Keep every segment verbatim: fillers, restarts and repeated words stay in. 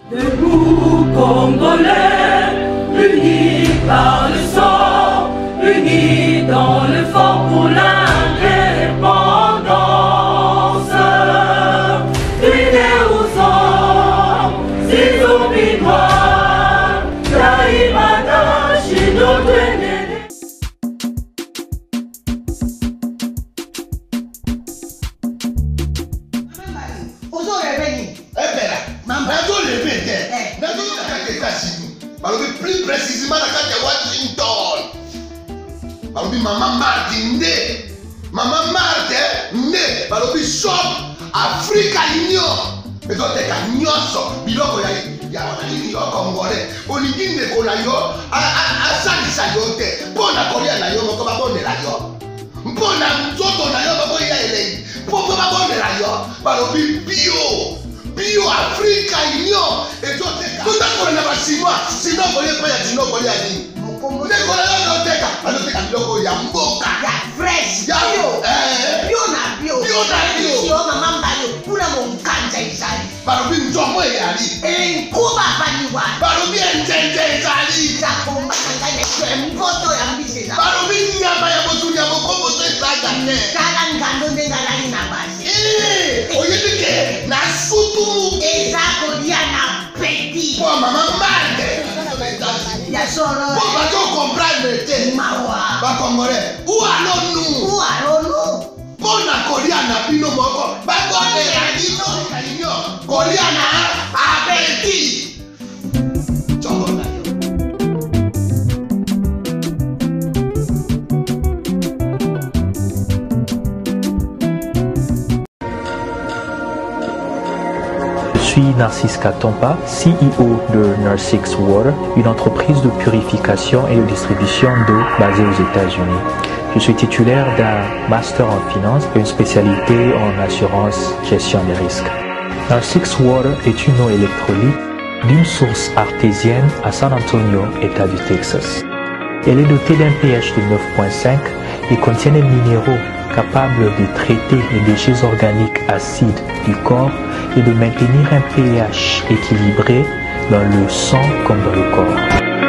Debout Congolais, unis par le sang, unis dans l'effort pour l'indépendance. Unis aux hommes, ces hommes noirs, Taïmada, chez notre aîné. Plus précisément dans la Washington. Balobi Maman Martin né. Maman Martin né. Balobi shop Africa Union. Mais donc t'es qu'à nyonso. Biloko ya ya wanani yo Congolais. Olingi ne kola yo a a a sali sa yo te. Pona kolia na yo moko ba bonde la yo. Pona nzoto na yo moko ya ele. Poko ba bonde la yo. Balobi bio. Bio Africa Union et toi t'es tout à fait na basinois sinon voyez pas ya sinon voyez ani mukomo ne kola yo teka ano teka biloko ya mboka ya fresh ya bio eh bio na bio bio na bio yo mama mbayo kuna monkanja isali barobi nzomo yali enkuba baniwa barobi enjenje isali za komba kanganya kwa mboto ya mbise za barobi nyama ya botu ya mokombo to isaga ne kala ngando ndengalali na basi eh oyedike na sutu eza kolia na petit po mama mande ya solo po ba to comprendre te mawa ba Congolais ou allons nous ou allons Pona kolia na bino moko ba bonde ya bino kanyo kolia na appétit chongo na yo. Je suis Narcisse Katompa, C E O de Narsix Water, une entreprise de purification et de distribution d'eau basée aux États-Unis. Je suis titulaire d'un master en finance et une spécialité en assurance gestion des risques. Narsix Water est une eau électrolyte d'une source artésienne à San Antonio, État du Texas. Elle est dotée d'un pH de neuf virgule cinq et contient des minéraux capables de traiter les déchets organiques acides du corps et de maintenir un pH équilibré dans le sang comme dans le corps.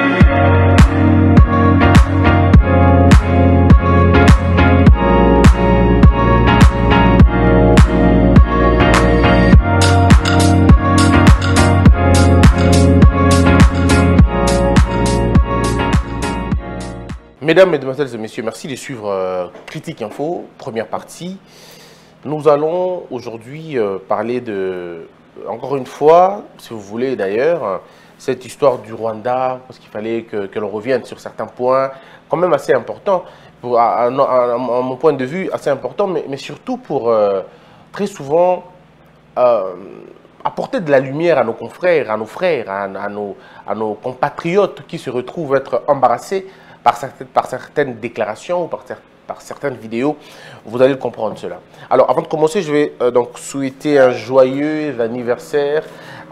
Mesdames, Mesdemoiselles et Messieurs, merci de suivre euh, Critique Info, première partie. Nous allons aujourd'hui euh, parler de, encore une fois, si vous voulez d'ailleurs, cette histoire du Rwanda, parce qu'il fallait que, que l'on revienne sur certains points, quand même assez importants, pour, à, à, à, à mon point de vue, assez importants, mais, mais surtout pour euh, très souvent euh, apporter de la lumière à nos confrères, à nos frères, à, à, nos, à nos compatriotes qui se retrouvent être embarrassés Par certaines, par certaines déclarations ou par, par certaines vidéos, vous allez comprendre cela. Alors, avant de commencer, je vais euh, donc souhaiter un joyeux anniversaire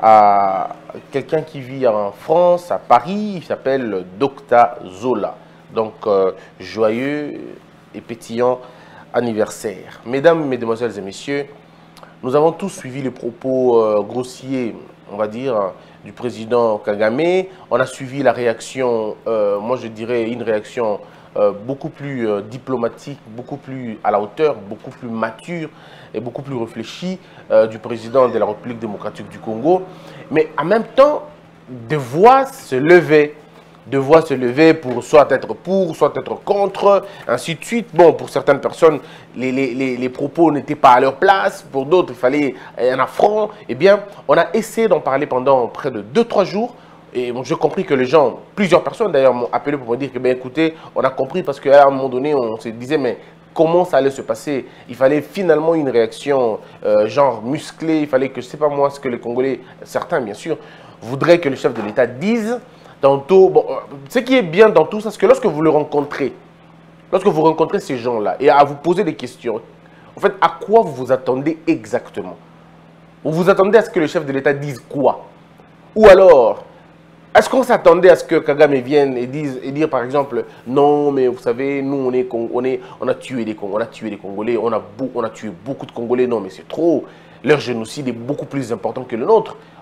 à quelqu'un qui vit en France, à Paris. Il s'appelle Docta Zola. Donc, euh, joyeux et pétillant anniversaire. Mesdames, Mesdemoiselles et Messieurs, nous avons tous suivi les propos euh, grossiers, on va dire, du président Kagame. On a suivi la réaction, euh, moi je dirais une réaction euh, beaucoup plus euh, diplomatique, beaucoup plus à la hauteur, beaucoup plus mature et beaucoup plus réfléchie euh, du président de la République démocratique du Congo. Mais en même temps, des voix se levaient. De voix se lever pour soit être pour, soit être contre, ainsi de suite. Bon, pour certaines personnes, les, les, les, les propos n'étaient pas à leur place. Pour d'autres, il fallait un affront. Eh bien, on a essayé d'en parler pendant près de deux trois jours. Et bon, j'ai compris que les gens, plusieurs personnes d'ailleurs m'ont appelé pour me dire que, ben écoutez, on a compris parce qu'à un moment donné, on se disait, mais comment ça allait se passer? Il fallait finalement une réaction euh, genre musclée. Il fallait que, je ne sais pas moi, ce que les Congolais, certains bien sûr, voudraient que le chef de l'État dise. Tantôt, bon, ce qui est bien dans tout ça, c'est que lorsque vous le rencontrez, lorsque vous rencontrez ces gens-là et à vous poser des questions, en fait, à quoi vous vous attendez exactement? Vous vous attendez à ce que le chef de l'État dise quoi? Ou alors, est-ce qu'on s'attendait à ce que Kagame vienne et dise et dire par exemple, non, mais vous savez, nous on est, on est, on a tué des Congolais, on a tué des Congolais, on a, on a tué beaucoup de Congolais, non, mais c'est trop. Leur génocide est beaucoup plus important que le nôtre.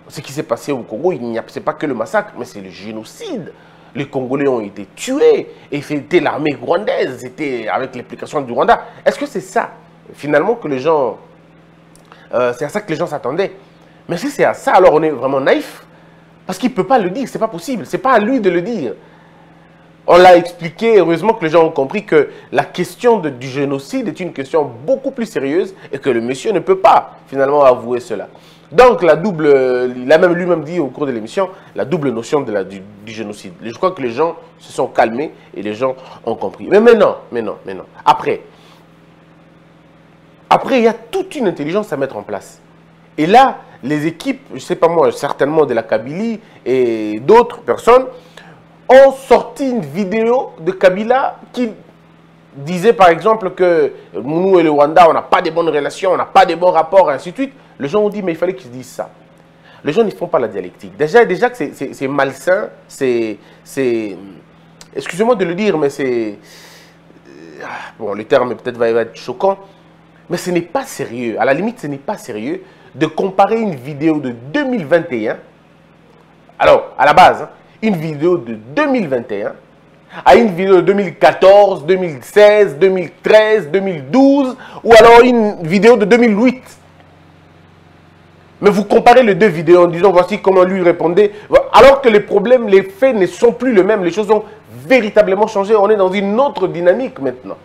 ce qui s'est passé au Congo, il n'y a c'est pas que le massacre, mais c'est le génocide. Les Congolais ont été tués et c'était l'armée rwandaise, c'était avec l'implication du Rwanda. Est-ce que c'est ça, finalement, que les gens... Euh, c'est à ça que les gens s'attendaient? Mais si c'est à ça, alors on est vraiment naïf. Parce qu'il ne peut pas le dire, c'est pas possible. C'est pas à lui de le dire. On l'a expliqué, heureusement que les gens ont compris que la question de, du génocide est une question beaucoup plus sérieuse et que le monsieur ne peut pas, finalement, avouer cela. Donc, la double, il a même lui-même dit au cours de l'émission, la double notion de la, du, du génocide. Je crois que les gens se sont calmés et les gens ont compris. Mais maintenant, maintenant, maintenant, après, après, il y a toute une intelligence à mettre en place. Et là, les équipes, je ne sais pas moi, certainement de la Kabylie et d'autres personnes, ont sorti une vidéo de Kabila qui disait par exemple que nous et le Rwanda, on n'a pas de bonnes relations, on n'a pas de bons rapports, et ainsi de suite. Les gens ont dit, mais il fallait qu'ils disent ça. Les gens ne font pas la dialectique. Déjà, déjà que c'est malsain, c'est... Excusez-moi de le dire, mais c'est... Bon, le terme peut-être va être choquant, mais ce n'est pas sérieux. À la limite, ce n'est pas sérieux de comparer une vidéo de deux mille vingt et un, alors, à la base, hein, une vidéo de deux mille vingt et un, à une vidéo de deux mille quatorze, deux mille seize, deux mille treize, deux mille douze, ou alors une vidéo de deux mille huit. Mais vous comparez les deux vidéos en disant, voici comment lui répondait, alors que les problèmes, les faits ne sont plus les mêmes, les choses ont véritablement changé, on est dans une autre dynamique maintenant.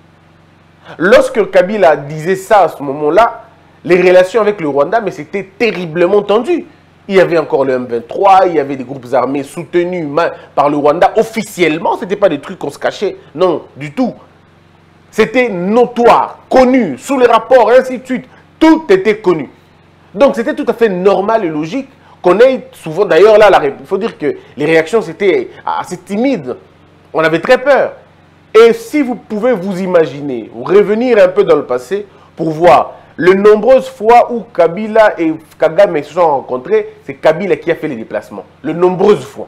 Lorsque Kabila disait ça à ce moment-là, les relations avec le Rwanda, mais c'était terriblement tendu. Il y avait encore le M vingt-trois, il y avait des groupes armés soutenus par le Rwanda. Officiellement, ce n'était pas des trucs qu'on se cachait. Non, du tout. C'était notoire, connu, sous les rapports, et ainsi de suite. Tout était connu. Donc, c'était tout à fait normal et logique qu'on ait souvent... D'ailleurs, là, la, il faut dire que les réactions, c'était assez timide. On avait très peur. Et si vous pouvez vous imaginer, ou revenir un peu dans le passé, pour voir... Les nombreuses fois où Kabila et Kagame se sont rencontrés, c'est Kabila qui a fait les déplacements. Les nombreuses fois.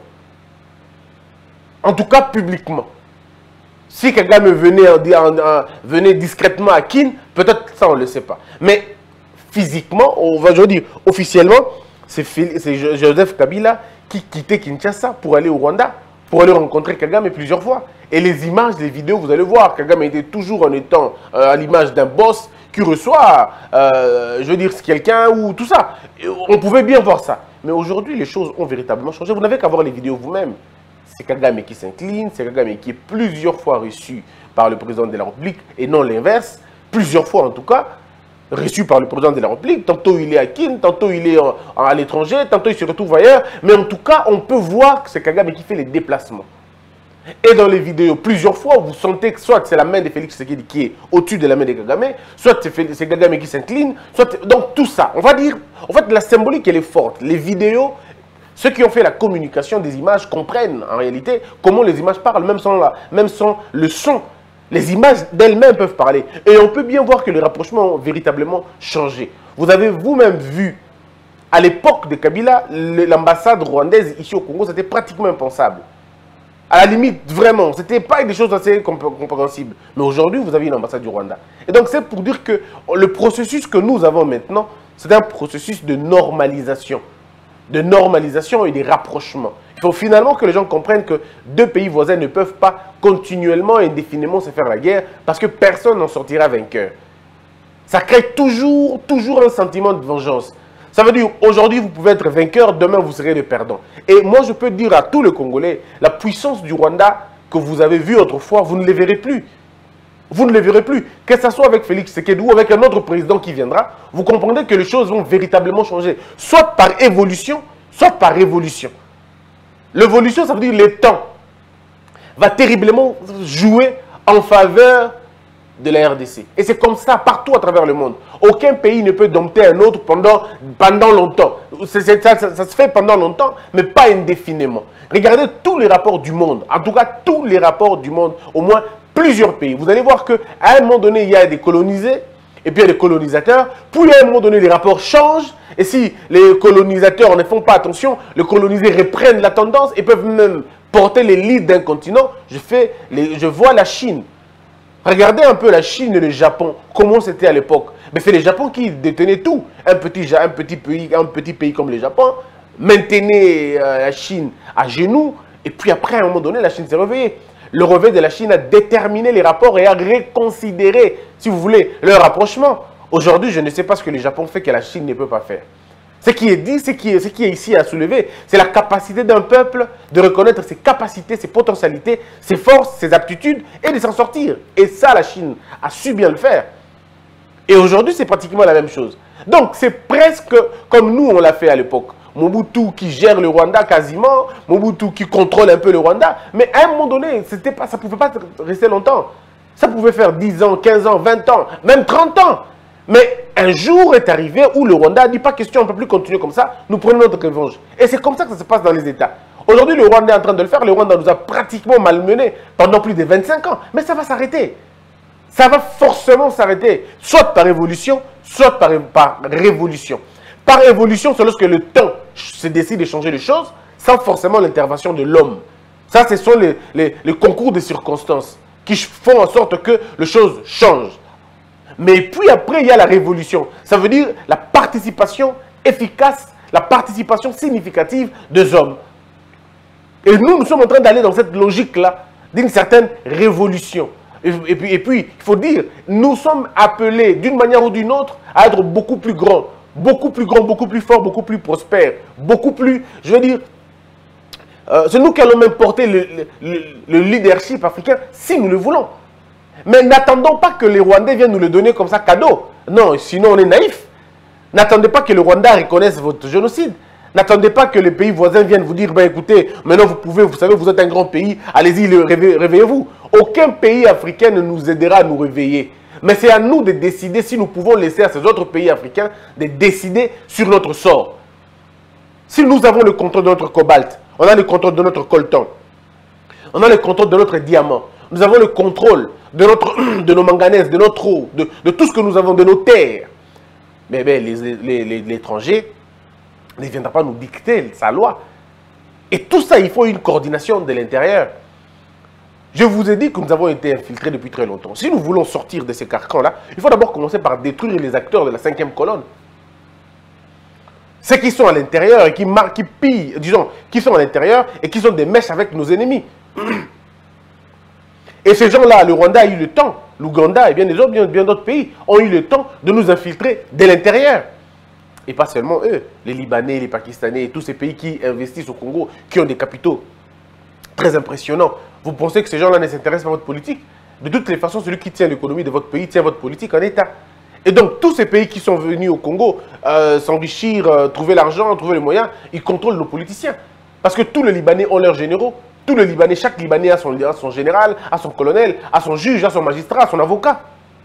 En tout cas, publiquement. Si Kagame venait, en, en, en, venait discrètement à Kin, peut-être ça, on ne le sait pas. Mais physiquement, on va je veux dire, officiellement, c'est Joseph Kabila qui quittait Kinshasa pour aller au Rwanda, pour aller rencontrer Kagame plusieurs fois. Et les images, les vidéos, vous allez voir, Kagame était toujours en étant euh, à l'image d'un boss qui reçoit, euh, je veux dire, quelqu'un ou tout ça. Et on pouvait bien voir ça. Mais aujourd'hui, les choses ont véritablement changé. Vous n'avez qu'à voir les vidéos vous-même. C'est Kagame qui s'incline, c'est Kagame qui est plusieurs fois reçu par le président de la République, et non l'inverse, plusieurs fois en tout cas, reçu par le président de la République. Tantôt il est à Kin, tantôt il est en, en, à l'étranger, tantôt il se retrouve ailleurs. Mais en tout cas, on peut voir que c'est Kagame qui fait les déplacements. Et dans les vidéos, plusieurs fois, vous sentez que soit c'est la main de Félix Tshisekedi qui est au-dessus de la main de Kagame, soit c'est Kagame qui s'incline, soit... Donc tout ça, on va dire, en fait, la symbolique, elle est forte. Les vidéos, ceux qui ont fait la communication des images comprennent, en réalité, comment les images parlent, même sans, la, même sans le son. Les images d'elles-mêmes peuvent parler. Et on peut bien voir que les rapprochements ont véritablement changé. Vous avez vous-même vu, à l'époque de Kabila, l'ambassade rwandaise ici au Congo, c'était pratiquement impensable. À la limite, vraiment, ce n'était pas des choses assez compréhensibles. Mais aujourd'hui, vous avez une ambassade du Rwanda. Et donc, c'est pour dire que le processus que nous avons maintenant, c'est un processus de normalisation. De normalisation et de rapprochement. Il faut finalement que les gens comprennent que deux pays voisins ne peuvent pas continuellement et indéfiniment se faire la guerre parce que personne n'en sortira vainqueur. Ça crée toujours, toujours un sentiment de vengeance. Ça veut dire, aujourd'hui, vous pouvez être vainqueur, demain, vous serez le perdant. Et moi, je peux dire à tous les Congolais, la puissance du Rwanda que vous avez vue autrefois, vous ne les verrez plus. Vous ne les verrez plus. Que ce soit avec Félix Tshisekedi ou avec un autre président qui viendra, vous comprenez que les choses vont véritablement changer. Soit par évolution, soit par révolution. L'évolution, ça veut dire le temps va terriblement jouer en faveur de la R D C. Et c'est comme ça partout à travers le monde. Aucun pays ne peut dompter un autre pendant, pendant longtemps. Ça, ça, ça, ça se fait pendant longtemps, mais pas indéfiniment. Regardez tous les rapports du monde, en tout cas tous les rapports du monde, au moins plusieurs pays. Vous allez voir qu'à un moment donné, il y a des colonisés, et puis il y a des colonisateurs. Puis à un moment donné, les rapports changent. Et si les colonisateurs ne font pas attention, les colonisés reprennent la tendance et peuvent même porter les leads d'un continent. Je, fais les, je vois la Chine. Regardez un peu la Chine et le Japon, comment c'était à l'époque. Mais c'est le Japon qui détenait tout. Un petit, un petit, pays, un petit pays comme le Japon maintenait euh, la Chine à genoux. Et puis après, à un moment donné, la Chine s'est réveillée. Le réveil de la Chine a déterminé les rapports et a reconsidéré, si vous voulez, leur rapprochement. Aujourd'hui, je ne sais pas ce que le Japon fait que la Chine ne peut pas faire. Ce qui est dit, ce qui est, ce qui est ici à soulever, c'est la capacité d'un peuple de reconnaître ses capacités, ses potentialités, ses forces, ses aptitudes et de s'en sortir. Et ça, la Chine a su bien le faire. Et aujourd'hui, c'est pratiquement la même chose. Donc, c'est presque comme nous, on l'a fait à l'époque. Mobutu qui gère le Rwanda quasiment, Mobutu qui contrôle un peu le Rwanda. Mais à un moment donné, c'était pas, ça ne pouvait pas rester longtemps. Ça pouvait faire dix ans, quinze ans, vingt ans, même trente ans. Mais un jour est arrivé où le Rwanda a dit pas question, on ne peut plus continuer comme ça, nous prenons notre revanche. Et c'est comme ça que ça se passe dans les États. Aujourd'hui, le Rwanda est en train de le faire, le Rwanda nous a pratiquement malmenés pendant plus de vingt-cinq ans. Mais ça va s'arrêter. Ça va forcément s'arrêter, soit par évolution, soit par, par révolution. Par évolution, c'est lorsque le temps se décide de changer les choses, sans forcément l'intervention de l'homme. Ça, ce sont les, les, les concours de circonstances qui font en sorte que les choses changent. Mais puis après, il y a la révolution. Ça veut dire la participation efficace, la participation significative des hommes. Et nous, nous sommes en train d'aller dans cette logique-là, d'une certaine révolution. Et, et, puis, et puis, il faut dire, nous sommes appelés d'une manière ou d'une autre à être beaucoup plus grands, beaucoup plus grands, beaucoup plus forts, beaucoup plus prospères, beaucoup plus, je veux dire, euh, c'est nous qui allons même porter le, le, le leadership africain si nous le voulons. Mais n'attendons pas que les Rwandais viennent nous le donner comme ça cadeau. Non, sinon on est naïf. N'attendez pas que le Rwanda reconnaisse votre génocide. N'attendez pas que les pays voisins viennent vous dire, ben écoutez, maintenant vous pouvez, vous savez, vous êtes un grand pays, allez-y, réveillez-vous. Aucun pays africain ne nous aidera à nous réveiller. Mais c'est à nous de décider si nous pouvons laisser à ces autres pays africains de décider sur notre sort. Si nous avons le contrôle de notre cobalt, on a le contrôle de notre coltan, on a le contrôle de notre diamant, nous avons le contrôle de, notre, de nos manganèses, de notre eau, de, de tout ce que nous avons, de nos terres. Mais ben, l'étranger ne viendra pas nous dicter sa loi. Et tout ça, il faut une coordination de l'intérieur. Je vous ai dit que nous avons été infiltrés depuis très longtemps. Si nous voulons sortir de ces carcans-là, il faut d'abord commencer par détruire les acteurs de la cinquième colonne. Ceux qui sont à l'intérieur et qui, qui pillent, disons, qui sont à l'intérieur et qui sont des mèches avec nos ennemis. Et ces gens-là, le Rwanda a eu le temps, l'Ouganda et bien d'autres bien, bien d'autres pays ont eu le temps de nous infiltrer de l'intérieur. Et pas seulement eux, les Libanais, les Pakistanais et tous ces pays qui investissent au Congo, qui ont des capitaux très impressionnants. Vous pensez que ces gens-là ne s'intéressent pas à votre politique? De toutes les façons, celui qui tient l'économie de votre pays tient votre politique en état. Et donc, tous ces pays qui sont venus au Congo euh, s'enrichir, euh, trouver l'argent, trouver les moyens, ils contrôlent nos politiciens. Parce que tous les Libanais ont leurs généraux. Tous les Libanais, chaque Libanais a son, a son général, a son colonel, a son juge, a son magistrat, a son avocat.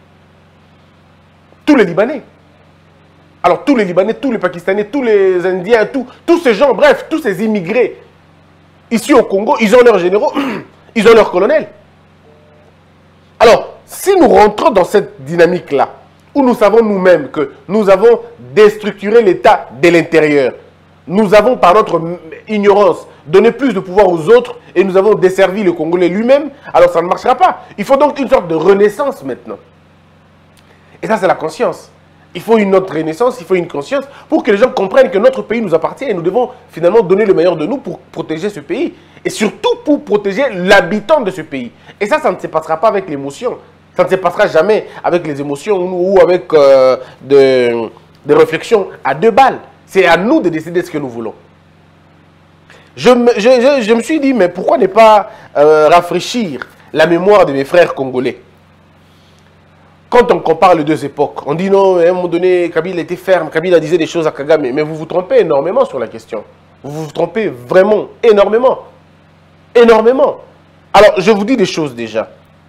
Tous les Libanais. Alors, tous les Libanais, tous les Pakistanais, tous les Indiens, tout, tous ces gens, bref, tous ces immigrés, ici au Congo, ils ont leurs généraux, ils ont leurs colonels. Alors, si nous rentrons dans cette dynamique-là, où nous savons nous-mêmes que nous avons déstructuré l'État de l'intérieur, nous avons, par notre ignorance, donné plus de pouvoir aux autres et nous avons desservi le Congolais lui-même, alors ça ne marchera pas. Il faut donc une sorte de renaissance maintenant. Et ça, c'est la conscience. Il faut une autre renaissance, il faut une conscience pour que les gens comprennent que notre pays nous appartient et nous devons finalement donner le meilleur de nous pour protéger ce pays. Et surtout pour protéger l'habitant de ce pays. Et ça, ça ne se passera pas avec l'émotion. Ça ne se passera jamais avec les émotions ou avec euh, de, des réflexions à deux balles. C'est à nous de décider ce que nous voulons. Je me, je, je, je me suis dit, mais pourquoi ne pas euh, rafraîchir la mémoire de mes frères congolais? Quand on compare les deux époques, on dit non, à un moment donné, Kabila était ferme, Kabila disait des choses à Kagame, mais vous vous trompez énormément sur la question. Vous vous trompez vraiment énormément. Énormément. Alors, je vous dis des choses déjà.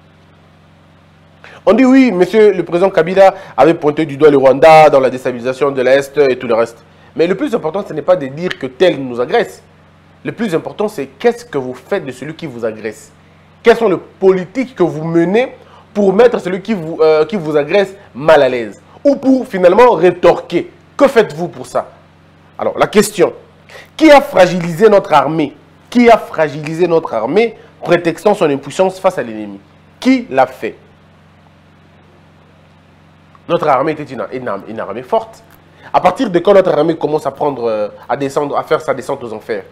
On dit oui, monsieur le président Kabila avait pointé du doigt le Rwanda dans la déstabilisation de l'Est et tout le reste. Mais le plus important, ce n'est pas de dire que tel nous agresse. Le plus important, c'est qu'est-ce que vous faites de celui qui vous agresse. Quelles sont les politiques que vous menez pour mettre celui qui vous, euh, qui vous agresse mal à l'aise. Ou pour finalement rétorquer. Que faites-vous pour ça? Alors, la question. Qui a fragilisé notre armée? Qui a fragilisé notre armée, prétextant son impuissance face à l'ennemi? Qui l'a fait? Notre armée était une, une, une armée forte. À partir de quand notre armée commence à prendre, à descendre, à faire sa descente aux enfers?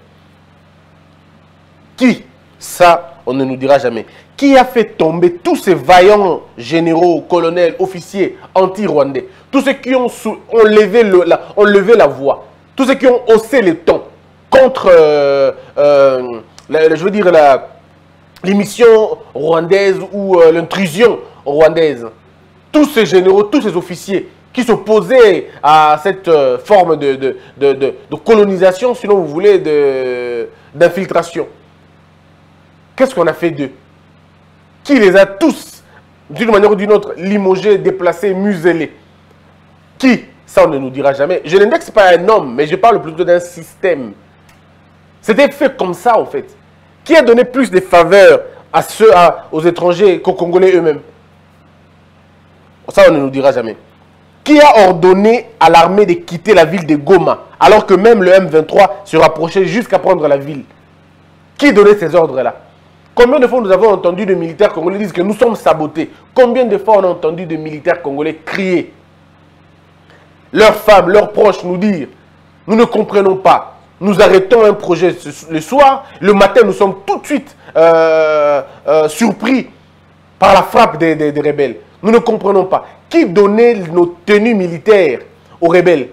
Qui? Ça, on ne nous dira jamais. Qui a fait tomber tous ces vaillants généraux, colonels, officiers anti-rwandais? Tous ceux qui ont, sou, ont, levé le, la, ont levé la voix. Tous ceux qui ont haussé les tons contre, euh, euh, la, je veux dire, l'émission rwandaise ou euh, l'intrusion rwandaise. Tous ces généraux, tous ces officiers qui s'opposaient à cette euh, forme de, de, de, de, de colonisation, sinon vous voulez, d'infiltration. Qu'est-ce qu'on a fait d'eux? Qui les a tous, d'une manière ou d'une autre, limogés, déplacés, muselés? Qui? Ça, on ne nous dira jamais. Je n'indexe pas un homme, mais je parle plutôt d'un système. C'était fait comme ça, en fait. Qui a donné plus de faveurs à ceux, à, aux étrangers qu'aux Congolais eux-mêmes? Ça, on ne nous dira jamais. Qui a ordonné à l'armée de quitter la ville de Goma, alors que même le M vingt-trois se rapprochait jusqu'à prendre la ville? Qui donnait ces ordres-là? Combien de fois nous avons entendu de militaires congolais dire que nous sommes sabotés? Combien de fois on a entendu de militaires congolais crier? Leurs femmes, leurs proches nous dire, nous ne comprenons pas. Nous arrêtons un projet le soir, le matin nous sommes tout de suite euh, euh, surpris par la frappe des, des, des rebelles. Nous ne comprenons pas. Qui donnait nos tenues militaires aux rebelles?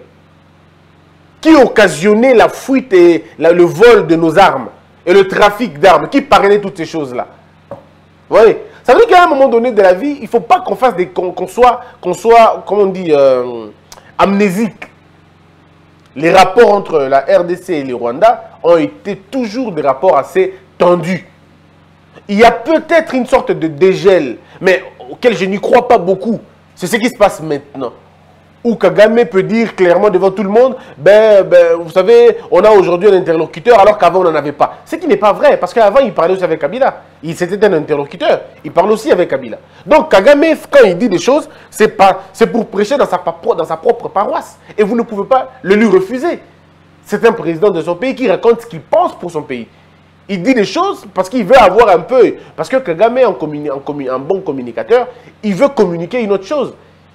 Qui occasionnait la fuite et la, le vol de nos armes et le trafic d'armes? Qui parrainait toutes ces choses-là? Vous voyez? Ça veut dire qu'à un moment donné de la vie, il ne faut pas qu'on fasse des... qu'on qu'on soit, qu'on soit, comment on dit, euh, amnésique. Les rapports entre la R D C et le Rwanda ont été toujours des rapports assez tendus. Il y a peut-être une sorte de dégel, mais auquel je n'y crois pas beaucoup. C'est ce qui se passe maintenant. Où Kagame peut dire clairement devant tout le monde, ben, ben vous savez, on a aujourd'hui un interlocuteur alors qu'avant on n'en avait pas. Ce qui n'est pas vrai, parce qu'avant il parlait aussi avec Kabila. C'était un interlocuteur, il parle aussi avec Kabila. Donc Kagame, quand il dit des choses, c'est pour prêcher dans sa, dans sa propre paroisse. Et vous ne pouvez pas le lui refuser. C'est un président de son pays qui raconte ce qu'il pense pour son pays. Il dit des choses parce qu'il veut avoir un peu... Parce que Kagame, en, en, en bon communicateur, il veut communiquer une autre chose.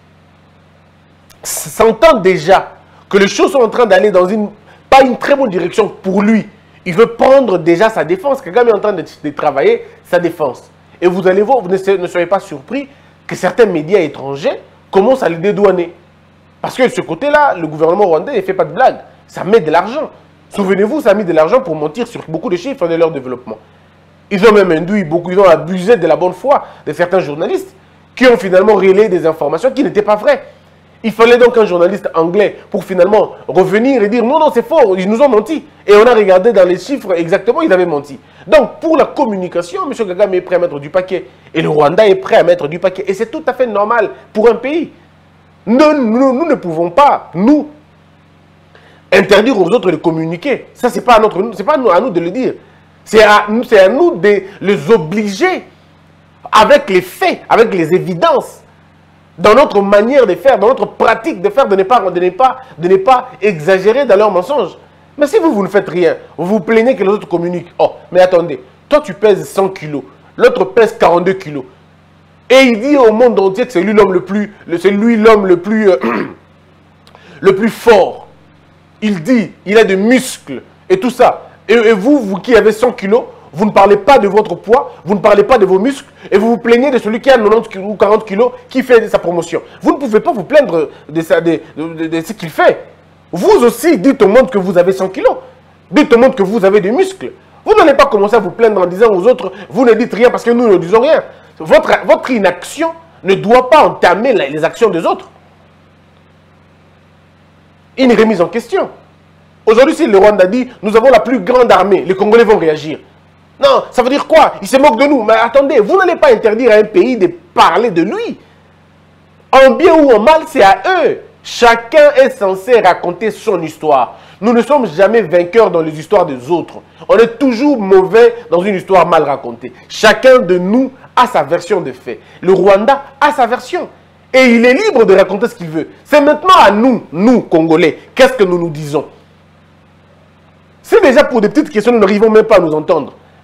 S'entend déjà que les choses sont en train d'aller dans une... Pas une très bonne direction pour lui. Il veut prendre déjà sa défense. Kagame est en train de, de travailler sa défense. Et vous allez voir, vous ne, ne soyez pas surpris que certains médias étrangers commencent à le dédouaner. Parce que de ce côté-là, le gouvernement rwandais ne fait pas de blague. Ça met de l'argent. Souvenez-vous, ça a mis de l'argent pour mentir sur beaucoup de chiffres de leur développement. Ils ont même induit beaucoup, ils ont abusé de la bonne foi de certains journalistes qui ont finalement relayé des informations qui n'étaient pas vraies. Il fallait donc un journaliste anglais pour finalement revenir et dire non, non, c'est faux, ils nous ont menti. Et on a regardé dans les chiffres exactement, ils avaient menti. Donc pour la communication, M. Kagame est prêt à mettre du paquet. Et le Rwanda est prêt à mettre du paquet. Et c'est tout à fait normal pour un pays. Nous, nous, nous ne pouvons pas, nous, interdire aux autres de communiquer. Ça, ce n'est pas, à, notre, c'est pas à nous de le dire. C'est à, à nous de les obliger avec les faits, avec les évidences, dans notre manière de faire, dans notre pratique de faire, de ne pas, de ne pas, de ne pas exagérer dans leurs mensonges. Mais si vous, vous ne faites rien, vous vous plaignez que les autres communiquent. Oh, mais attendez, toi tu pèses cent kilos, l'autre pèse quarante-deux kilos. Et il dit au monde entier que c'est lui l'homme le plus, c'est lui l'homme le plus, euh, le plus fort. Il dit, il a des muscles et tout ça. Et, et vous, vous qui avez cent kilos, vous ne parlez pas de votre poids, vous ne parlez pas de vos muscles, et vous vous plaignez de celui qui a quatre-vingt-dix ou quarante kilos, qui fait sa promotion. Vous ne pouvez pas vous plaindre de, de, de, de, de ce qu'il fait. Vous aussi, dites au monde que vous avez cent kilos. Dites au monde que vous avez des muscles. Vous n'allez pas commencer à vous plaindre en disant aux autres, vous ne dites rien parce que nous ne disons rien. Votre, votre inaction ne doit pas entamer les actions des autres. Une remise en question. Aujourd'hui, si le Rwanda dit, nous avons la plus grande armée, les Congolais vont réagir. Non, ça veut dire quoi? Ils se moquent de nous. Mais attendez, vous n'allez pas interdire à un pays de parler de lui. En bien ou en mal, c'est à eux. Chacun est censé raconter son histoire. Nous ne sommes jamais vainqueurs dans les histoires des autres. On est toujours mauvais dans une histoire mal racontée. Chacun de nous a sa version des faits. Le Rwanda a sa version. Et il est libre de raconter ce qu'il veut. C'est maintenant à nous, nous, Congolais, qu'est-ce que nous nous disons? C'est déjà pour des petites questions, nous n'arrivons même pas à nous entendre.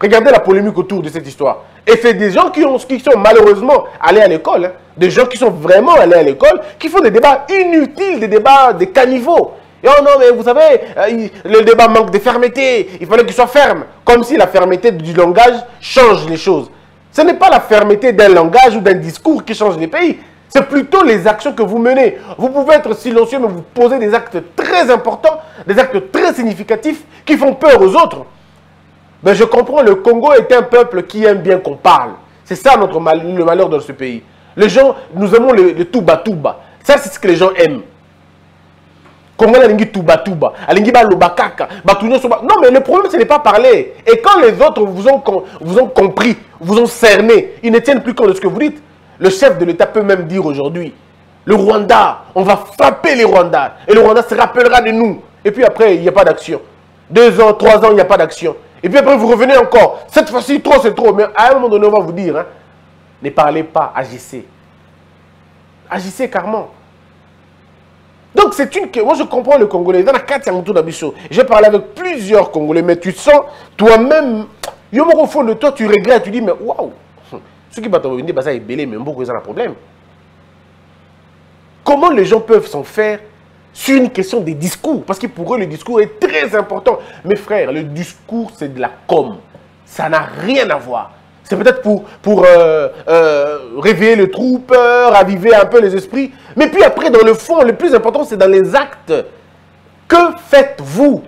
Regardez la polémique autour de cette histoire. Et c'est des gens qui, ont, qui sont malheureusement allés à l'école, hein, des gens qui sont vraiment allés à l'école, qui font des débats inutiles, des débats de caniveaux. Et oh non, mais vous savez, euh, il, le débat manque de fermeté, il fallait qu'il soit ferme. Comme si la fermeté du langage change les choses. Ce n'est pas la fermeté d'un langage ou d'un discours qui change les pays. C'est plutôt les actions que vous menez. Vous pouvez être silencieux, mais vous posez des actes très importants, des actes très significatifs qui font peur aux autres. Mais je comprends, le Congo est un peuple qui aime bien qu'on parle. C'est ça notre mal, le malheur dans ce pays. Les gens, nous aimons le, le touba touba. Ça, c'est ce que les gens aiment. Congo alingi touba touba, alingi ba lobakaka, ba tunyo soba. Non, mais le problème, ce n'est pas parler. Et quand les autres vous ont, vous ont compris, vous ont cerné, ils ne tiennent plus compte de ce que vous dites. Le chef de l'État peut même dire aujourd'hui, le Rwanda, on va frapper les Rwandais. Et le Rwanda se rappellera de nous. Et puis après, il n'y a pas d'action. Deux ans, trois ans, il n'y a pas d'action. Et puis après, vous revenez encore. Cette fois-ci, trop, c'est trop. Mais à un moment donné, on va vous dire, hein, ne parlez pas, agissez. Agissez carrément. Donc, c'est une... Moi, je comprends le Congolais. Dans la carte, j'ai parlé avec plusieurs Congolais, mais tu sens, toi-même, au fond de toi, tu regrettes, tu dis, mais waouh, ce qui va te revenir, ça est belé, mais beaucoup, ça a un problème. Comment les gens peuvent s'en faire sur une question des discours? Parce que pour eux, le discours est très important. Mes frères, le discours, c'est de la com. Ça n'a rien à voir. C'est peut-être pour, pour euh, euh, réveiller les troupes, raviver un peu les esprits. Mais puis après, dans le fond, le plus important, c'est dans les actes. Que faites-vous?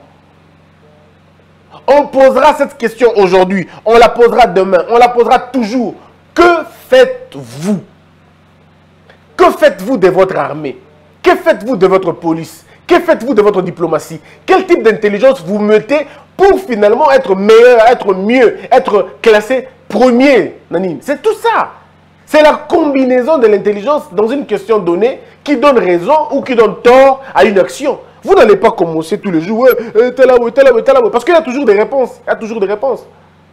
On posera cette question aujourd'hui. On la posera demain. On la posera toujours. Que faites-vous? Que faites-vous de votre armée? Que faites-vous de votre police? Que faites-vous de votre diplomatie? Quel type d'intelligence vous mettez pour finalement être meilleur, être mieux, être classé premier? C'est tout ça. C'est la combinaison de l'intelligence dans une question donnée qui donne raison ou qui donne tort à une action. Vous n'allez pas commencer tous les jours, ouais, tel là, tel là, tel là, parce qu'il y a toujours des réponses. Il y a toujours des réponses.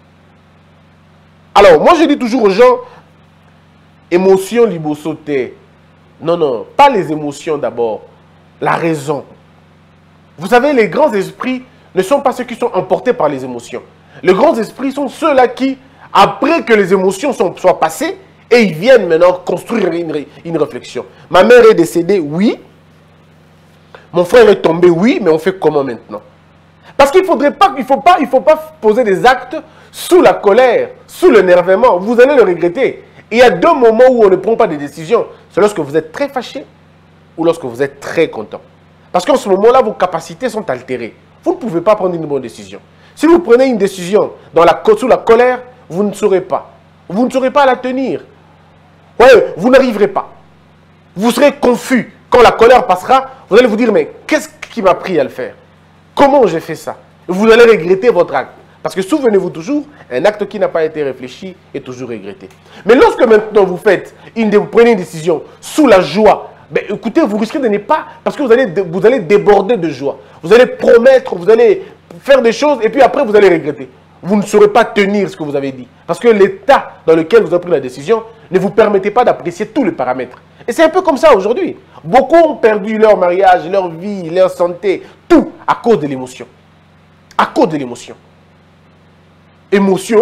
Alors, moi je dis toujours aux gens, émotion libosoté. Non, non, pas les émotions d'abord, la raison. Vous savez, les grands esprits ne sont pas ceux qui sont emportés par les émotions. Les grands esprits sont ceux-là qui, après que les émotions sont, soient passées, et ils viennent maintenant construire une, une réflexion. Ma mère est décédée, oui. Mon frère est tombé, oui, mais on fait comment maintenant? Parce qu'il faudrait pas, il faut pas, il faut pas poser des actes sous la colère, sous l'énervement. Vous allez le regretter. Il y a deux moments où on ne prend pas de décision. C'est lorsque vous êtes très fâché ou lorsque vous êtes très content. Parce qu'en ce moment-là, vos capacités sont altérées. Vous ne pouvez pas prendre une bonne décision. Si vous prenez une décision dans la, sous la colère, vous ne saurez pas. Vous ne saurez pas la tenir. Ouais, vous n'arriverez pas. Vous serez confus. Quand la colère passera, vous allez vous dire, mais qu'est-ce qui m'a pris à le faire? Comment j'ai fait ça? Vous allez regretter votre acte. Parce que souvenez-vous toujours, un acte qui n'a pas été réfléchi est toujours regretté. Mais lorsque maintenant vous faites une, vous prenez une décision sous la joie, ben, écoutez, vous risquez de ne pas, parce que vous allez, vous allez déborder de joie. Vous allez promettre, vous allez faire des choses et puis après vous allez regretter. Vous ne saurez pas tenir ce que vous avez dit. Parce que l'état dans lequel vous avez pris la décision ne vous permettait pas d'apprécier tous les paramètres. Et c'est un peu comme ça aujourd'hui. Beaucoup ont perdu leur mariage, leur vie, leur santé, tout à cause de l'émotion. À cause de l'émotion. Émotion.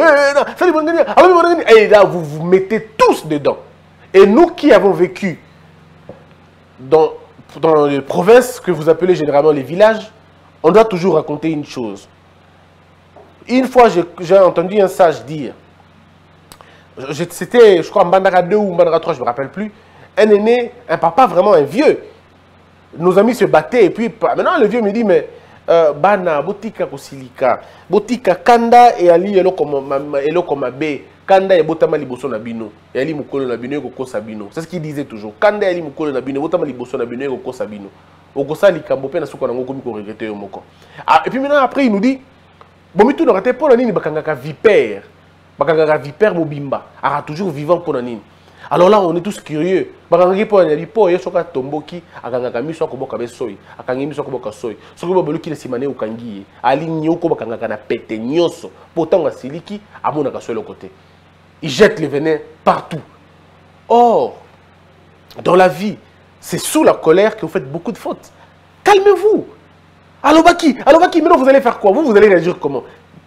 Et là, vous vous mettez tous dedans. Et nous qui avons vécu dans, dans les provinces que vous appelez généralement les villages, on doit toujours raconter une chose. Une fois, j'ai entendu un sage dire, c'était, je crois, en Bandara deux ou en Bandara trois, je ne me rappelle plus, un aîné, un papa vraiment un vieux. Nos amis se battaient et puis maintenant le vieux me dit, mais euh, Bana, Botika Kosilika, Botika Kanda et Ali Eloko Mabe, Kanda et Botama Liboso Nabino, et Ali Mukolo Nabino et Koko Sabino. C'est ce qu'il disait toujours. Kanda et Ali Mukolo Nabino, Botama Liboso Nabino et Koko Sabino. Okosa Likambope na Soukanango Komi ko regretté Yomoko. Et puis maintenant après il nous dit, Bomitou n'aura pas nini bakangaka vipère, bakangaka vipère mobimba, aura toujours vivant pour nini. Alors là on est tous curieux. Bakangaki po na lipo yo soka tomboki, akangaka miso ko boka besoyi, akangi miso ko boka soyi. Soki boluki na simane ukangi, ali nyoko bakangaka na pete nyoso, pourtant nga siliki amona ka sur le côté. Il jette le venin partout. Or dans la vie, c'est sous la colère que vous faites beaucoup de fautes. Calmez-vous. Allô Baki, allô Baki, maintenant vous allez faire quoi? Vous, vous allez réagir comment?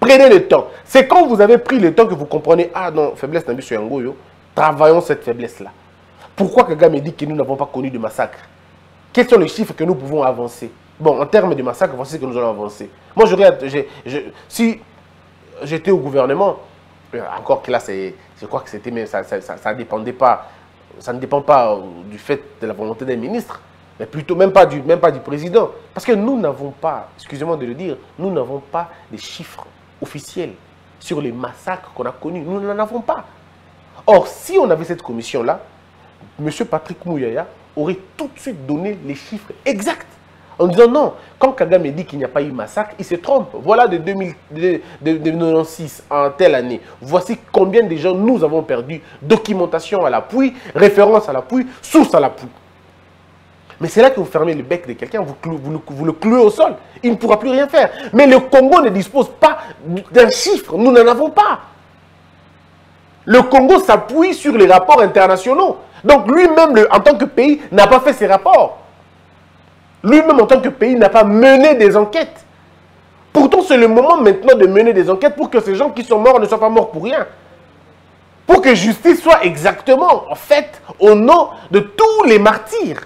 Prenez le temps. C'est quand vous avez pris le temps que vous comprenez, ah non, faiblesse n'a sur Yangoyo, travaillons cette faiblesse-là. Pourquoi Kagame dit que nous n'avons pas connu de massacre? Quels sont les chiffres que nous pouvons avancer? Bon, en termes de massacre, voici ce que nous allons avancer. Moi, je regarde, je, je, si j'étais au gouvernement, encore que là, je crois que c'était, mais ça, ça, ça, ça dépendait pas, ça ne dépend pas du fait de la volonté des ministres, mais plutôt même pas du, même pas du président. Parce que nous n'avons pas, excusez-moi de le dire, nous n'avons pas des chiffres officiels sur les massacres qu'on a connus. Nous n'en avons pas. Or, si on avait cette commission-là, M. Patrick Mouyaya aurait tout de suite donné les chiffres exacts. En disant non, quand Kagame dit qu'il n'y a pas eu massacre, il se trompe. Voilà de, deux mille, de, de, de mille neuf cent quatre-vingt-seize en telle année. Voici combien de gens nous avons perdu. Documentation à l'appui, référence à l'appui, source à l'appui. Mais c'est là que vous fermez le bec de quelqu'un, vous, vous, vous le clouez au sol. Il ne pourra plus rien faire. Mais le Congo ne dispose pas d'un chiffre. Nous n'en avons pas. Le Congo s'appuie sur les rapports internationaux. Donc lui-même, en tant que pays, n'a pas fait ses rapports. Lui-même, en tant que pays, n'a pas mené des enquêtes. Pourtant, c'est le moment maintenant de mener des enquêtes pour que ces gens qui sont morts ne soient pas morts pour rien. Pour que justice soit exactement faite au nom de tous les martyrs.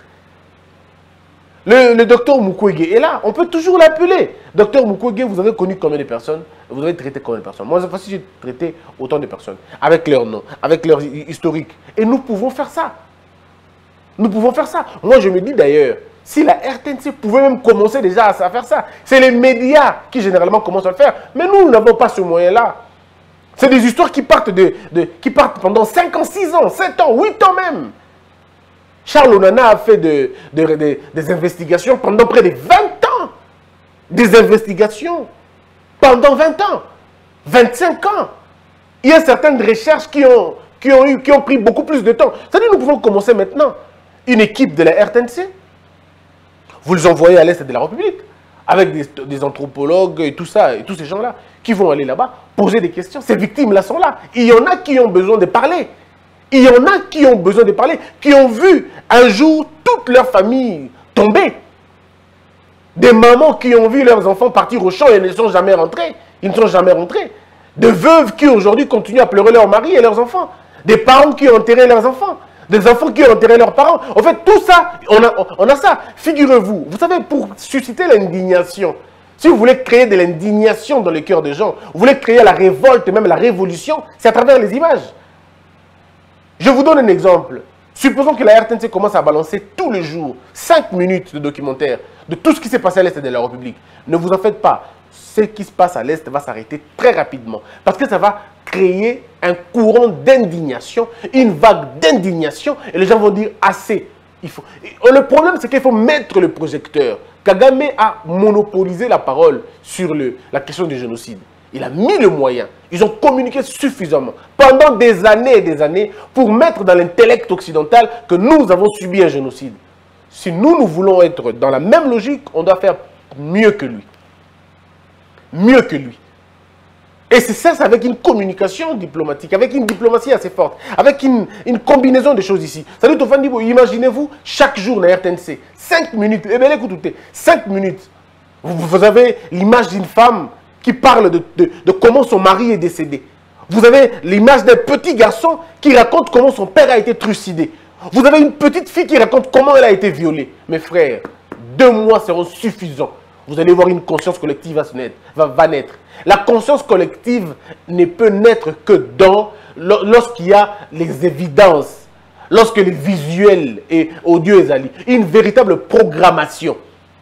Le, le docteur Mukwege est là, on peut toujours l'appeler. Docteur Mukwege, vous avez connu combien de personnes? Vous avez traité combien de personnes? Moi, cette fois-ci, j'ai traité autant de personnes, avec leur nom, avec leur historique. Et nous pouvons faire ça. Nous pouvons faire ça. Moi, je me dis d'ailleurs, si la R T N C pouvait même commencer déjà à faire ça, c'est les médias qui généralement commencent à le faire. Mais nous, nous n'avons pas ce moyen-là. C'est des histoires qui partent, de, de, qui partent pendant cinq ans, six ans, sept ans, huit ans même. Charles Onana a fait de, de, de, des investigations pendant près de vingt ans. Des investigations pendant vingt ans, vingt-cinq ans. Il y a certaines recherches qui ont, qui ont, eu, qui ont pris beaucoup plus de temps. C'est-à-dire que nous pouvons commencer maintenant. Une équipe de la R T N C, vous les envoyez à l'Est de la République, avec des, des anthropologues et tout ça, et tous ces gens-là, qui vont aller là-bas, poser des questions. Ces victimes-là sont là. Il y en a qui ont besoin de parler. Il y en a qui ont besoin de parler, qui ont vu un jour toute leur famille tomber. Des mamans qui ont vu leurs enfants partir au champ et ne sont jamais rentrés. Ils ne sont jamais rentrés. Des veuves qui aujourd'hui continuent à pleurer leurs maris et leurs enfants. Des parents qui ont enterré leurs enfants. Des enfants qui ont enterré leurs parents. En fait, tout ça, on a, on a ça. Figurez-vous, vous savez, pour susciter l'indignation, si vous voulez créer de l'indignation dans le cœur des gens, vous voulez créer la révolte, même la révolution, c'est à travers les images. Je vous donne un exemple. Supposons que la R T N C commence à balancer tous les jours cinq minutes de documentaire de tout ce qui s'est passé à l'Est de la République. Ne vous en faites pas. Ce qui se passe à l'Est va s'arrêter très rapidement. Parce que ça va créer un courant d'indignation, une vague d'indignation. Et les gens vont dire assez. Il faut... Le problème, c'est qu'il faut mettre le projecteur. Kagame a monopolisé la parole sur le, la question du génocide. Il a mis le moyen. Ils ont communiqué suffisamment pendant des années et des années pour mettre dans l'intellect occidental que nous avons subi un génocide. Si nous, nous voulons être dans la même logique, on doit faire mieux que lui. Mieux que lui. Et c'est ça, c'est avec une communication diplomatique, avec une diplomatie assez forte, avec une, une combinaison de choses ici. C'est-à-dire, imaginez-vous, chaque jour dans la R T N C, cinq minutes, eh bien écoutez, cinq minutes, vous, vous avez l'image d'une femme qui parle de, de, de comment son mari est décédé. Vous avez l'image d'un petit garçon qui raconte comment son père a été trucidé. Vous avez une petite fille qui raconte comment elle a été violée. Mes frères, deux mois seront suffisants. Vous allez voir une conscience collective va, se naître, va, va naître. La conscience collective ne peut naître que dans, lorsqu'il y a les évidences, lorsque les visuels et audio est allié. Une véritable programmation.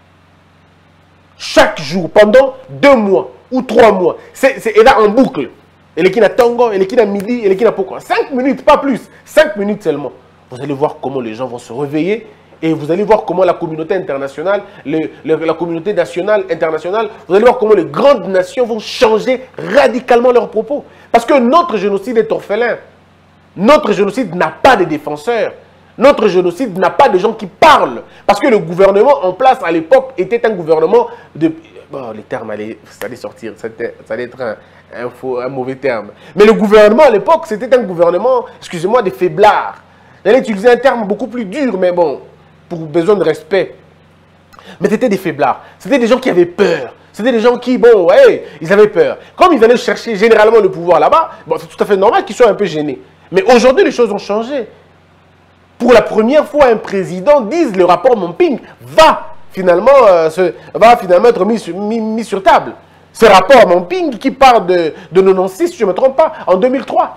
Chaque jour, pendant deux mois ou trois mois, c'est là en boucle. Et les qui n'a tango, et les qui n'a midi, et les qui n'a pourquoi. Cinq minutes, pas plus. Cinq minutes seulement. Vous allez voir comment les gens vont se réveiller. Et vous allez voir comment la communauté internationale, le, le, la communauté nationale, internationale, vous allez voir comment les grandes nations vont changer radicalement leurs propos. Parce que notre génocide est orphelin. Notre génocide n'a pas de défenseurs. Notre génocide n'a pas de gens qui parlent. Parce que le gouvernement en place à l'époque était un gouvernement de... Bon, les termes allaient, ça allait sortir, ça allait être un, un, faux, un mauvais terme. Mais le gouvernement à l'époque, c'était un gouvernement, excusez-moi, des faiblards. J'allais utiliser un terme beaucoup plus dur, mais bon... pour besoin de respect. Mais c'était des faiblards. C'était des gens qui avaient peur. C'était des gens qui, bon, ouais, ils avaient peur. Comme ils allaient chercher généralement le pouvoir là-bas, bon, c'est tout à fait normal qu'ils soient un peu gênés. Mais aujourd'hui, les choses ont changé. Pour la première fois, un président dise le rapport Momping va finalement, euh, se, va finalement être mis sur, mis, mis sur table. Ce rapport Momping qui part de, de quatre-vingt-seize, si je ne me trompe pas, en deux mille trois.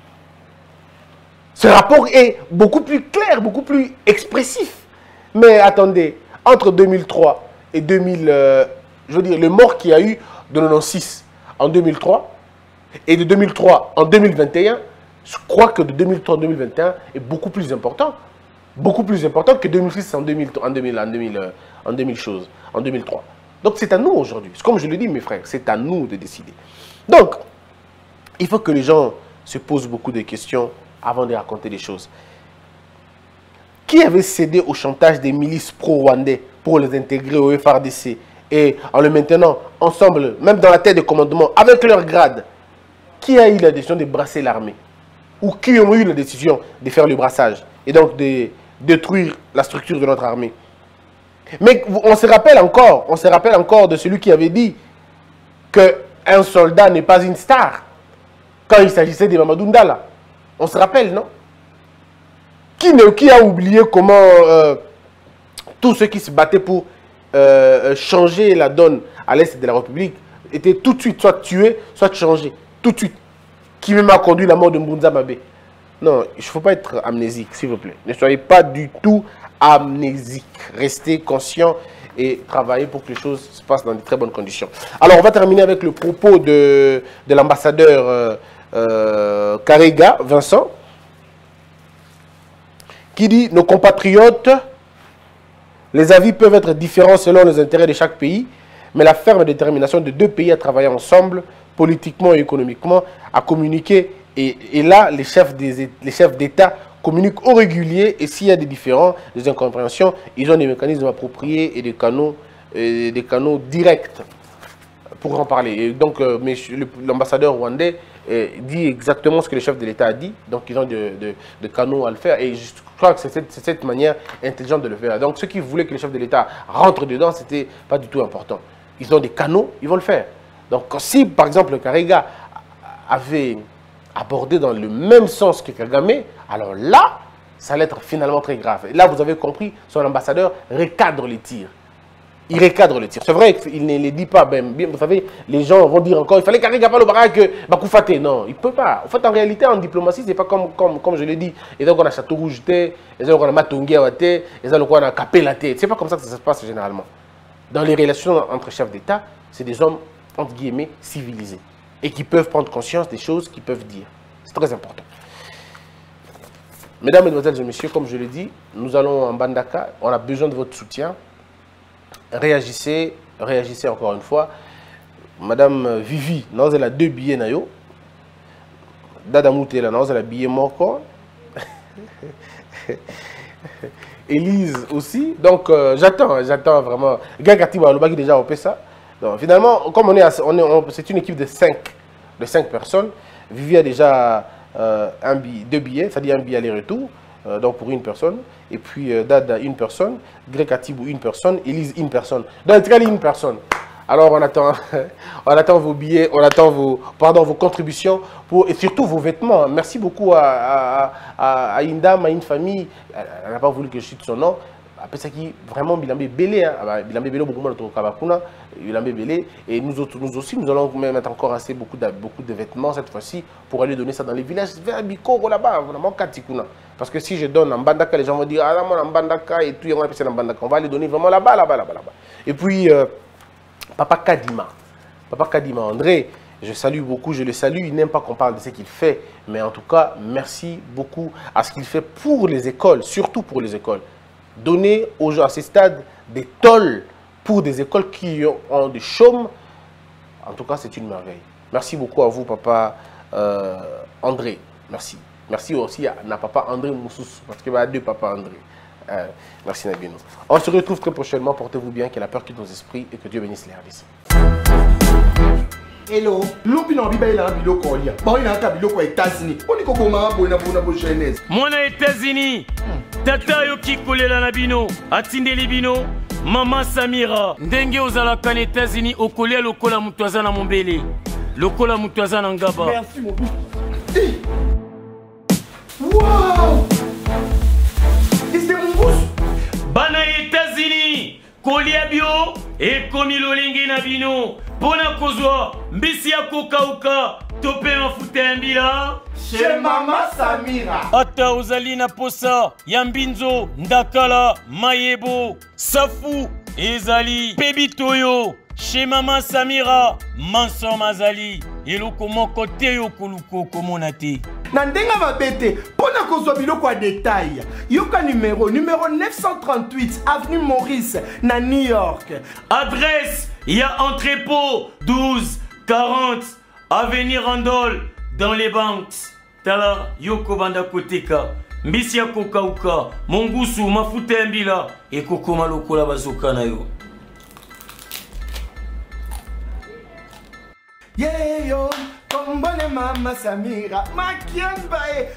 Ce rapport est beaucoup plus clair, beaucoup plus expressif. Mais attendez, entre deux mille trois et deux mille, euh, je veux dire, le mort qu'il y a eu de quatre-vingt-seize en deux mille trois et de deux mille trois en deux mille vingt et un, je crois que de deux mille trois à deux mille vingt et un est beaucoup plus important. Beaucoup plus important que deux mille six en deux mille, en deux mille, en deux mille, en deux mille choses, en deux mille trois. Donc c'est à nous aujourd'hui. Comme je le dis, mes frères, c'est à nous de décider. Donc, il faut que les gens se posent beaucoup de questions avant de raconter des choses. Qui avait cédé au chantage des milices pro-rwandais pour les intégrer au F R D C et en le maintenant ensemble, même dans la tête de commandement, avec leur grade? Qui a eu la décision de brasser l'armée? Ou qui ont eu la décision de faire le brassage et donc de détruire la structure de notre armée? Mais on se rappelle encore, on se rappelle encore de celui qui avait dit qu'un soldat n'est pas une star quand il s'agissait de Mamadou Ndala. On se rappelle, non? Qui, ne, qui a oublié comment euh, tous ceux qui se battaient pour euh, changer la donne à l'est de la République étaient tout de suite soit tués, soit changés, tout de suite. Qui même a conduit la mort de Mbunza Mabé. Non, il ne faut pas être amnésique, s'il vous plaît. Ne soyez pas du tout amnésique. Restez conscient et travaillez pour que les choses se passent dans de très bonnes conditions. Alors, on va terminer avec le propos de, de l'ambassadeur euh, euh, Karega, Vincent, qui dit « Nos compatriotes, les avis peuvent être différents selon les intérêts de chaque pays, mais la ferme détermination de deux pays à travailler ensemble, politiquement et économiquement, à communiquer. Et, et là, les chefs d'État communiquent au régulier. Et s'il y a des différends, des incompréhensions, ils ont des mécanismes appropriés et des canaux, et des canaux directs pour en parler. Et donc, euh, l'ambassadeur rwandais euh, dit exactement ce que le chef de l'État a dit. Donc, ils ont de, de, de canaux à le faire. Et je crois que c'est cette, cette manière intelligente de le faire. Donc, ceux qui voulaient que le chef de l'État rentre dedans, ce n'était pas du tout important. Ils ont des canaux, ils vont le faire. Donc, si, par exemple, Karega avait abordé dans le même sens que Kagame, alors là, ça allait être finalement très grave. Et là, vous avez compris, son ambassadeur recadre les tirs. Il recadre les tirs. C'est vrai qu'il ne les dit pas. Ben, bien, vous savez, les gens vont dire encore, il fallait Karega parle au baraque, Bakoufate. Non, il ne peut pas. En fait, en réalité, en diplomatie, ce n'est pas comme, comme, comme je l'ai dit. Et donc, on a Château Rouge, et donc on a Matongué, et donc on a Capella. Ce n'est pas comme ça que ça se passe généralement. Dans les relations entre chefs d'État, c'est des hommes entre guillemets, civilisés. Et qui peuvent prendre conscience des choses qu'ils peuvent dire. C'est très important. Mesdames, Mesdemoiselles et Messieurs, comme je l'ai dit, nous allons en Mbandaka. On a besoin de votre soutien. Réagissez, réagissez encore une fois. Madame Vivi, nous avons deux billets. Dada Mouté, nous avons billet mort. Élise aussi. Donc, euh, j'attends, j'attends vraiment. Gagati Walobaki déjà opé ça. Donc, finalement, comme on est, on est on, c'est une équipe de cinq, de cinq personnes, Vivi a déjà euh, un billet, deux billets, c'est-à-dire un billet aller-retour, euh, donc pour une personne, et puis euh, Dada une personne, Greg Atibou une personne, Elise une personne. Donc, en tout cas, une personne. Alors, on attend, on attend vos billets, on attend vos, pardon, vos contributions, pour, et surtout vos vêtements. Merci beaucoup à, à, à, à une dame, à une famille, elle n'a pas voulu que je cite son nom, après ça qui vraiment Bilambé Belé, hein. Bilambé Belé beaucoup moins de Kabakuna, Bilambé Belé, et nous autres, nous aussi, nous allons mettre encore assez beaucoup de, beaucoup de vêtements cette fois-ci pour aller donner ça dans les villages vers Bikoro là-bas, vraiment Katikuna. Parce que si je donne en Mbandaka, les gens vont dire ah moi en Mbandaka et tout, on Mbandaka, on va les donner vraiment là-bas, là-bas, là-bas, là-bas. Et puis euh, Papa Kadima, Papa Kadima André, je salue beaucoup, je le salue, il n'aime pas qu'on parle de ce qu'il fait, mais en tout cas, merci beaucoup à ce qu'il fait pour les écoles, surtout pour les écoles. Donner aux gens à ces stades des tolls pour des écoles qui ont des chômes, en tout cas, c'est une merveille. Merci beaucoup à vous, papa euh, André. Merci. Merci aussi à, à papa André Moussous, parce qu'il y a deux papas André. Euh, merci Nabino. On se retrouve très prochainement. Portez-vous bien, que la peur quitte nos esprits et que Dieu bénisse les Hardis. Hello. L'opinion biba il a un biloko olia. Bon il a un biloko aux États-Unis. On dit qu'on commence à bonner pour une jeunesse. Moi aux États-Unis. Tata yo ki kolela na bino, atindeli bino, Maman Samira, ndenge ozalaka na États-Unis okolia lokola mutu aza na mombele. Lokola mutu aza na ngaba. Merci mon but. Hey. Wow! Et c'est mon bouche. Bana États-Unis, kolia bio et komi lolenge na bino. Pona kozwa mbisi ya kokauka tope mafuta mbila. Chez Maman Samira. Ata ozali na posa ya mbinzo ndakala mayebo safu ezali pebitoyo chez Maman Samira manso mazali eloko moko te yo koluko komona te. Na ndenga mabete pona kozwa biloko ya détail yoka numéro numéro neuf cent trente-huit avenue Maurice na New York. Adresse ya entrepôt douze quarante avenue Randol dans les banques. Tala yoko banda koteka mbisi ya kokauka mongusu mafuta ya mbila ekokoma lokola bazoka na yo. Yeah yo, kombone Maman Samira, makiamba e.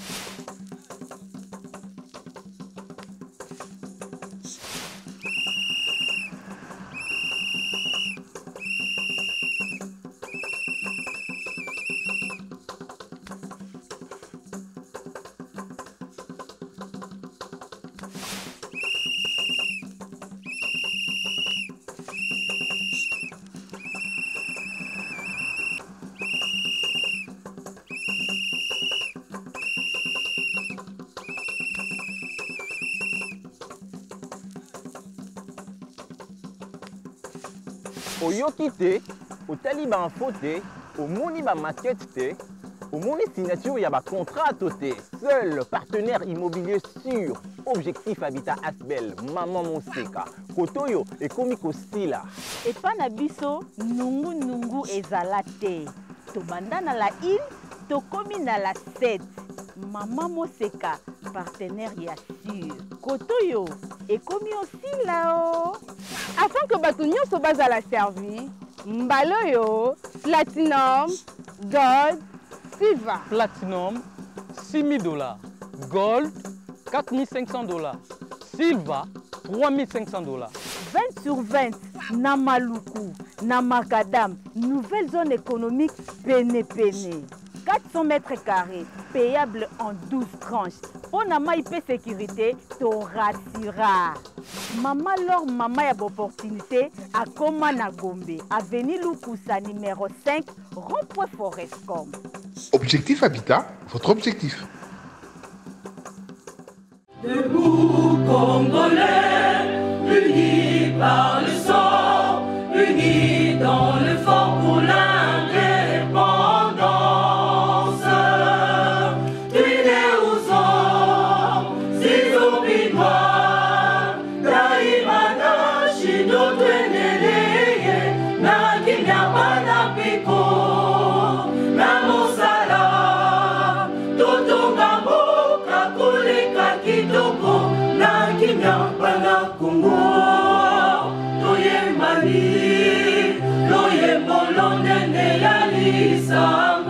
Oyoki te, otali ba info te, omoni ba maquette te, omoni signature ya ba contrat te. Seul partenaire immobilier sûr, Objectif Habitat Asbel, Maman Moseka, Kotoyo et Komiko Stila. Et pas na biso, nungu nungu ezala te. Tobanda na la île, tokomi na la sept. Maman Moseka, partenaire ya sûr. Kotoyo et komi aussi là-haut. Afin que bato nyonso bazala servi, mbaloyo, platinum, gold, silver. Platinum, six mille dollars. Gold, quatre mille cinq cents dollars. Silver, trois mille cinq cents dollars. vingt sur vingt, na Maluku, na Macadam, nouvelle zone économique Pene Pene. quatre cents mètres carrés, payable en douze tranches. On a ma I P sécurité, to rassura. Maman Lor, maman y a opportunité à Komana Gombe, avenue Lukusa numéro cinq, rond-point Forestcom. Objectif Habitat, votre objectif. Debout Congolais, unis par le sang, unis dans le fort pour l'indépendance. Tués aux hommes, si obinois, Taïmana, Chido, Tweneleye, Nakinyabana Piko, Namosala, Totongambo, Kakulika Kitoko, Nakinyabana Kongo, Toye Mali, Loye Molonene Yalisa.